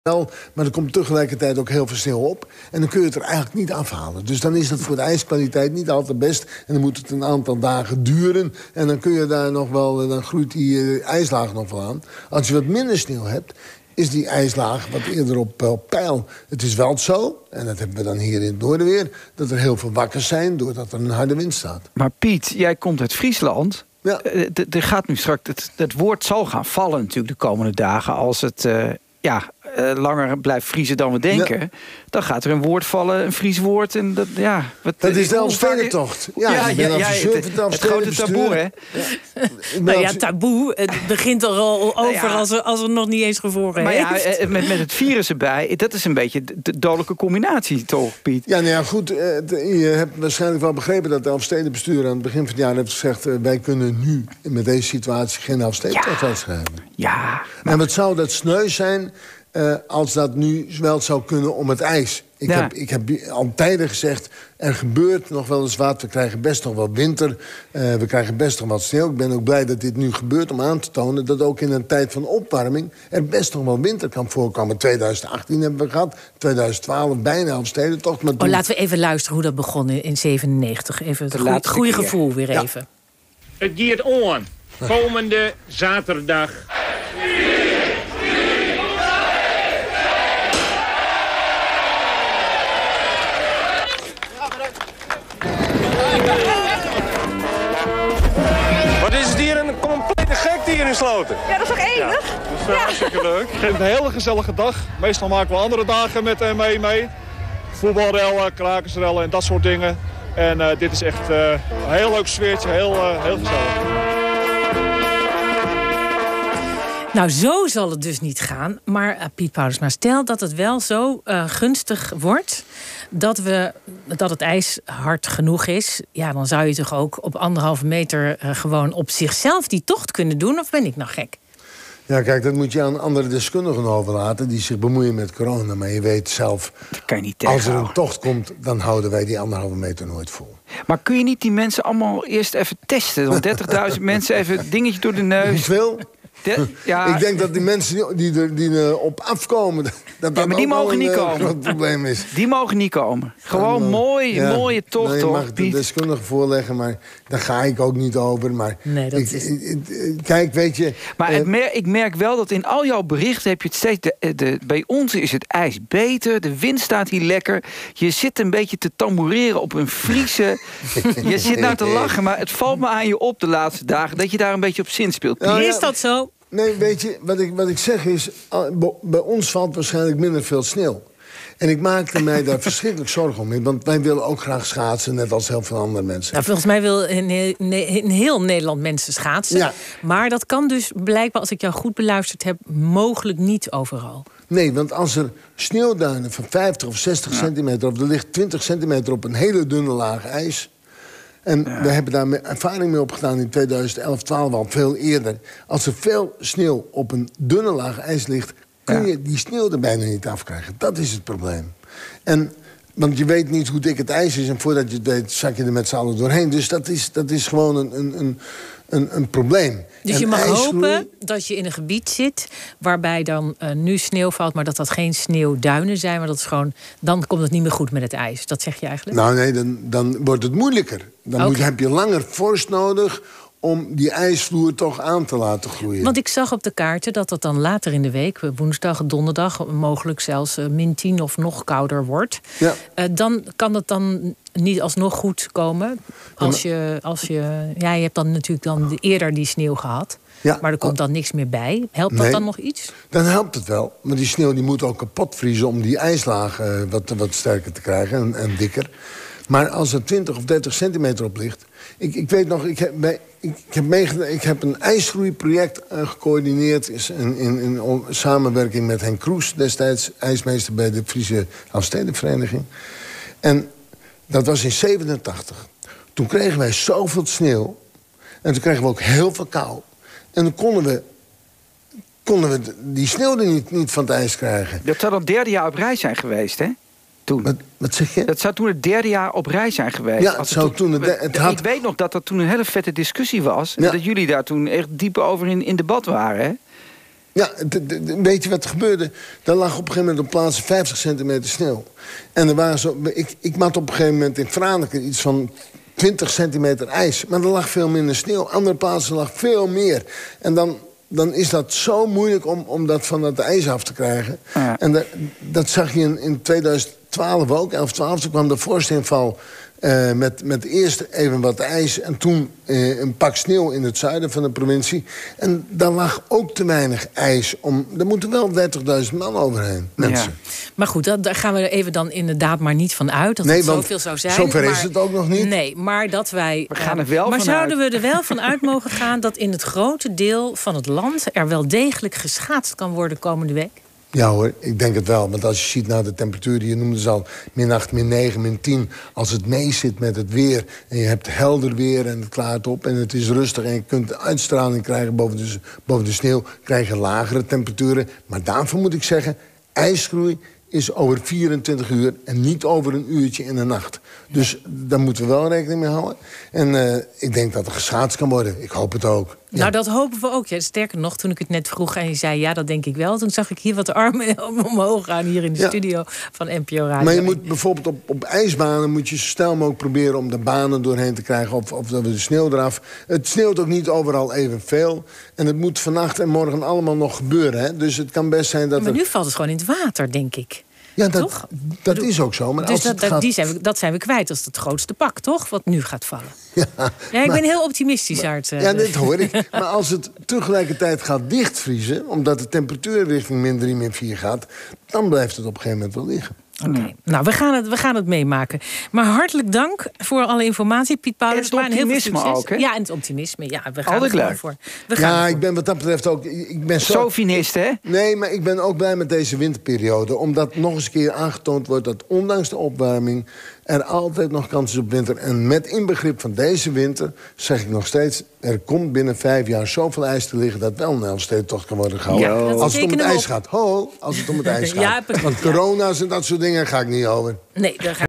wel, maar er komt tegelijkertijd ook heel veel sneeuw op. En dan kun je het er eigenlijk niet afhalen. Dus dan is dat voor de ijskwaliteit niet altijd best. En dan moet het een aantal dagen duren. En dan kun je daar nog wel, dan groeit die ijslaag nog wel aan. Als je wat minder sneeuw hebt, is die ijslaag wat eerder op peil. Het is wel zo, en dat hebben we dan hier in het noorden weer, dat er heel veel wakkers zijn doordat er een harde wind staat. Maar Piet, jij komt uit Friesland. Ja. Er gaat nu straks, het woord zal gaan vallen natuurlijk de komende dagen als het langer blijft vriezen dan we denken. Ja. Dan gaat er een woord vallen, een Fries woord. En dat is de Elfstedentocht. Het grote taboe, hè? Ja. Taboe. Het begint er al over als er nog niet eens gevroren heeft. Ja, met het virus erbij, dat is een beetje de dodelijke combinatie, toch, Piet? Ja, nou ja, goed. Je hebt waarschijnlijk wel begrepen dat de Elfstedenbestuur aan het begin van het jaar heeft gezegd, wij kunnen nu met deze situatie geen Elfstedentocht uitschrijven. Ja. En wat zou dat sneu zijn als dat nu wel zou kunnen om het ijs. Ik heb al tijden gezegd, er gebeurt nog wel eens wat. We krijgen best nog wel winter. We krijgen best nog wat sneeuw. Ik ben ook blij dat dit nu gebeurt om aan te tonen dat ook in een tijd van opwarming er best nog wel winter kan voorkomen. 2018 hebben we gehad, 2012 bijna Elfstedentocht. Maar laten we even luisteren hoe dat begon in 1997. Even het goede gevoel weer even. Het gaat on. Komende zaterdag. Wat is het hier een complete gekte hier in Sloten? Ja, dat is toch enig? Ja, dat is hartstikke leuk. Een hele gezellige dag. Meestal maken we andere dagen met mee. Voetbalrellen, krakersrellen en dat soort dingen. En dit is echt een heel leuk sfeertje, heel gezellig. Nou, zo zal het dus niet gaan. Maar Piet Paulusma, stel dat het wel zo gunstig wordt dat het ijs hard genoeg is. Ja, dan zou je toch ook op 1,5 meter gewoon op zichzelf die tocht kunnen doen? Of ben ik nou gek? Ja, kijk, dat moet je aan andere deskundigen overlaten die zich bemoeien met corona. Maar je weet zelf, dat kan je niet als er een tocht komt, dan houden wij die 1,5 meter nooit vol. Maar kun je niet die mensen allemaal eerst even testen? Dan 30.000 mensen even een dingetje door de neus. Hoeveel? Ik denk dat die mensen die er op afkomen, dat maar die mogen niet komen. Groot probleem is. Die mogen niet komen. Gewoon mooie tocht, je toch? mag de deskundige voorleggen, maar daar ga ik ook niet over. Maar nee, dat is... Kijk, weet je. Maar ik merk wel dat in al jouw berichten heb je het steeds. Bij ons is het ijs beter. De wind staat hier lekker. Je zit een beetje te tamboureren op een Friese. Je zit nou te lachen, maar het valt me aan je op de laatste dagen dat je daar een beetje op zinspeelt. Nou, is dat zo? Nee, weet je, wat ik zeg is, bij ons valt waarschijnlijk minder veel sneeuw. En ik maakte mij daar verschrikkelijk zorgen om. Want wij willen ook graag schaatsen, net als heel veel andere mensen. Nou, volgens mij wil in heel Nederland mensen schaatsen. Ja. Maar dat kan dus blijkbaar, als ik jou goed beluisterd heb, mogelijk niet overal. Nee, want als er sneeuwduinen van 50 of 60 centimeter... of er ligt 20 centimeter op een hele dunne laag ijs... En we hebben daar ervaring mee opgedaan in 2011, 12 al veel eerder. Als er veel sneeuw op een dunne laag ijs ligt, kun je die sneeuw er bijna niet afkrijgen. Dat is het probleem. Want je weet niet hoe dik het ijs is en voordat je het weet zak je er met z'n allen doorheen. Dus dat is gewoon een probleem. Dus je mag hopen dat je in een gebied zit waarbij dan nu sneeuw valt, maar dat geen sneeuwduinen zijn, maar dat is gewoon, dan komt het niet meer goed met het ijs. Dat zeg je eigenlijk? Nou nee, dan wordt het moeilijker. Dan heb je langer vorst nodig om die ijsvloer toch aan te laten groeien. Want ik zag op de kaarten dat het dan later in de week, woensdag, donderdag, mogelijk zelfs -10 of nog kouder wordt. Ja. Dan kan het dan niet alsnog goed komen. Je hebt dan natuurlijk dan eerder die sneeuw gehad. Ja. Maar er komt dan niks meer bij. Helpt dat dan nog iets? Dan helpt het wel. Maar die sneeuw die moet ook kapot vriezen om die ijslaag wat sterker te krijgen en dikker. Maar als er 20 of 30 centimeter op ligt... Ik weet nog, ik heb een ijsgroeiproject gecoördineerd in samenwerking met Henk Kroes, destijds ijsmeester bij de Friese Elfstedenvereniging. En dat was in 87. Toen kregen wij zoveel sneeuw. En toen kregen we ook heel veel kou. En dan konden we die sneeuw er niet van het ijs krijgen. Dat zou dan 3e jaar op reis zijn geweest, hè? Toen. Wat zeg je? Dat zou toen het 3e jaar op reis zijn geweest. Ja, het zou toen ik weet nog dat er toen een hele vette discussie was. Ja. En dat jullie daar toen echt diep over in debat waren. Hè? Ja, weet je wat er gebeurde? Er lag op een gegeven moment op plaatsen 50 centimeter sneeuw. En er waren ik mat op een gegeven moment in Franeker iets van 20 centimeter ijs. Maar er lag veel minder sneeuw. Andere plaatsen lag veel meer. En dan is dat zo moeilijk om dat van dat ijs af te krijgen. Ja. En dat zag je in 2012 ook. 11, 12, toen kwam de vorstinval met eerst even wat ijs en toen een pak sneeuw in het zuiden van de provincie. En daar lag ook te weinig ijs om. Er moeten wel 30.000 man overheen, mensen. Ja. Maar goed, daar gaan we er even dan inderdaad maar niet van uit dat het zoveel zou zijn. Zover is het ook nog niet. Nee, maar dat wij. We gaan er wel maar vanuit. Zouden we er wel van uit mogen gaan dat in het grote deel van het land er wel degelijk geschaatst kan worden komende week? Ja hoor, ik denk het wel. Want als je ziet naar de temperatuur, je noemde ze al -8, -9, -10. Als het mee zit met het weer en je hebt helder weer en het klaart op en het is rustig en je kunt uitstraling krijgen boven de sneeuw, krijg je lagere temperaturen. Maar daarvoor moet ik zeggen, ijsgroei is over 24 uur en niet over een uurtje in de nacht. Dus daar moeten we wel rekening mee houden. En ik denk dat er geschaatst kan worden. Ik hoop het ook. Ja. Nou, dat hopen we ook. Ja. Sterker nog, toen ik het net vroeg en je zei ja, dat denk ik wel. Toen zag ik hier wat armen omhoog gaan hier in de studio van NPO Radio. Maar je moet bijvoorbeeld op ijsbanen moet je zo snel mogelijk proberen om de banen doorheen te krijgen of de sneeuw eraf. Het sneeuwt ook niet overal evenveel. En het moet vannacht en morgen allemaal nog gebeuren. Hè? Dus het kan best zijn dat. Maar nu valt het gewoon in het water, denk ik. Ja, toch? Dat is ook zo. Maar dus als dat zijn we kwijt. Dat is het grootste pak, toch? Wat nu gaat vallen. Ja, ik ben heel optimistisch, Art. Ja, dit hoor ik. Maar als het tegelijkertijd gaat dichtvriezen, omdat de temperatuur richting -3, -4 gaat, dan blijft het op een gegeven moment wel liggen. Okay. Nou, we gaan het meemaken. Maar hartelijk dank voor alle informatie, Piet Paulus. En het optimisme ook, hè? Ja, en het optimisme. Ja, we gaan altijd er leuk. voor. Ik ben wat dat betreft ook. Ik ben Chauvinist, hè? Nee, maar ik ben ook blij met deze winterperiode. Omdat nog eens een keer aangetoond wordt dat ondanks de opwarming er altijd nog kans is op winter. En met inbegrip van deze winter zeg ik nog steeds, er komt binnen 5 jaar zoveel ijs te liggen dat wel een Elfstedentocht kan worden gehouden. Ja, als het om het ijs gaat. Als het om het ijs gaat. Ja, precies. Want corona's en dat soort dingen ga ik niet over. Nee, daar ga